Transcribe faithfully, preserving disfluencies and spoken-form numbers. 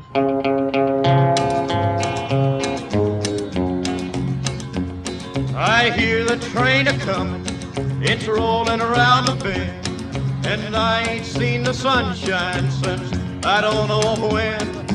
I hear the train a-comin', it's rollin' around the bend, and I ain't seen the sunshine since I don't know when.